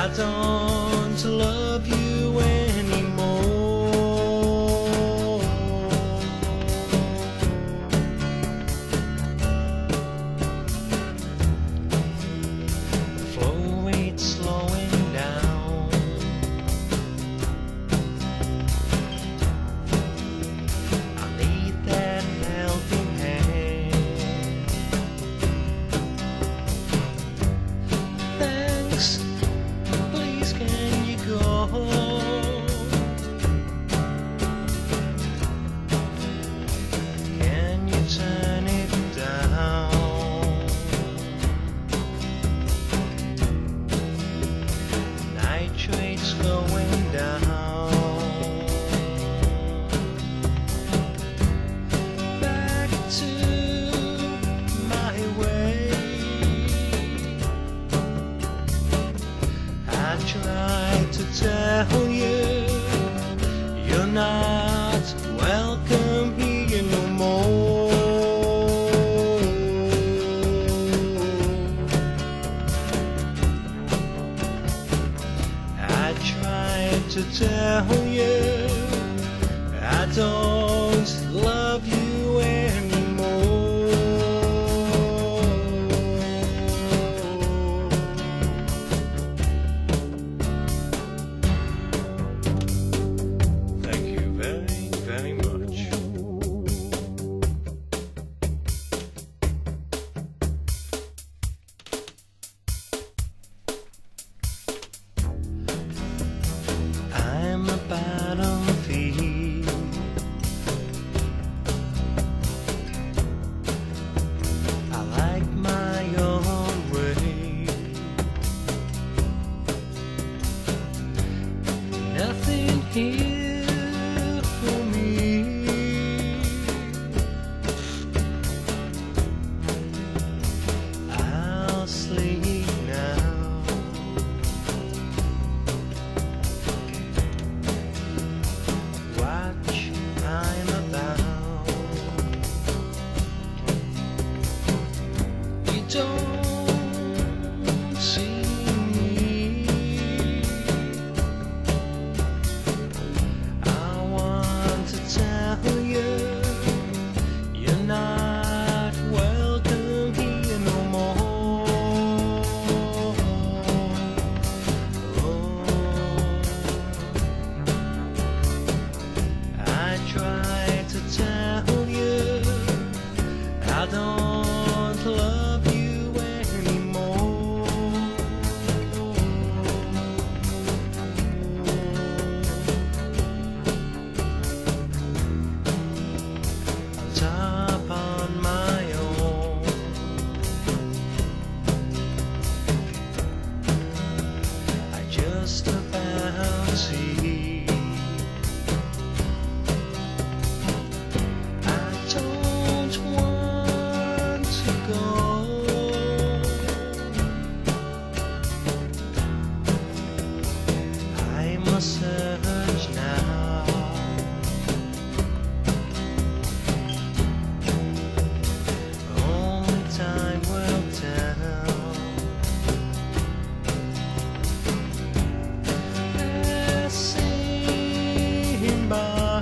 I don't love you anymore. The flow rate's slowing down. I need that helping hand. Thanks. Please, can you go? Can you turn it down? Nitrate's going down. Back to my way. I tried to tell you you're not welcome here no more. I tried to tell you I don't love you anymore. Thank you very, very much. I'm a battlefield. I like my own way. Nothing here for me. I'll sleep now. Watch, I'm about. You don't see me. I want to tell you you're not welcome here no more. I tried to tell you I don't love you anymore. On top on my own, I just about see. I don't want to go. I must search now. Only time will tell. Passing by,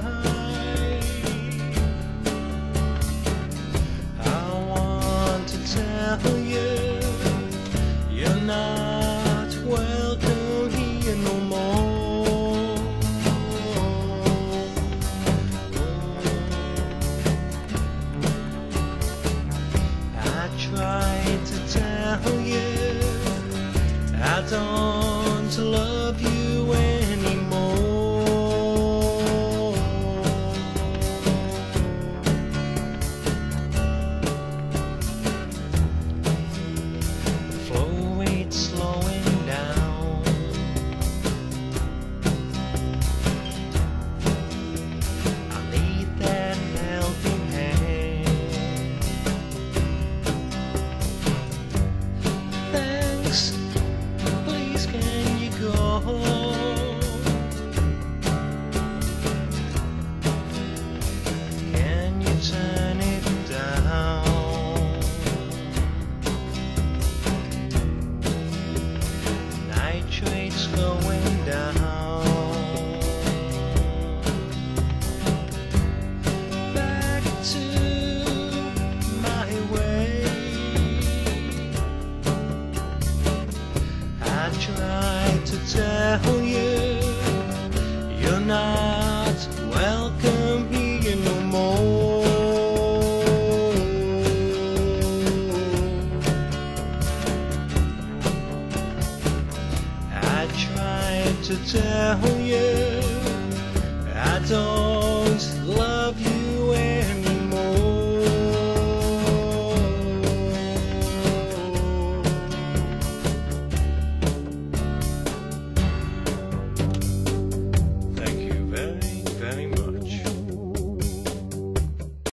I want to tell you you're not welcome here no more. I tried to tell you I don't love you anymore. The flow rate's slowing down. I need that helping hand. Thanks. Please, can you go? Can you turn it down? Nitrate's tried to tell you you're not welcome here no more. I tried to tell you I don't